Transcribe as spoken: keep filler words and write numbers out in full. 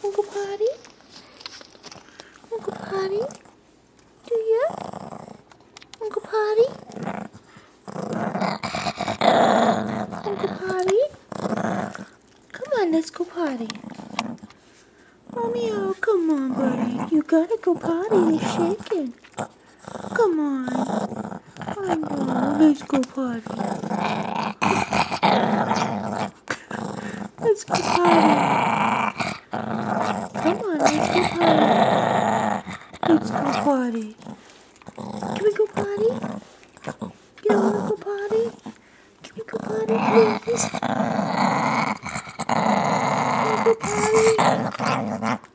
Wanna go potty? Wanna go potty? Do you? Wanna go potty? Wanna go potty? Come on, let's go potty. Romeo, come on, buddy. You gotta go potty. You're shaking. Come on. I know. Let's go potty. Let's go potty. Come on, let's go potty. Let's go potty. Can we go potty? You don't wanna go potty? Can we go potty, please? Can we go potty?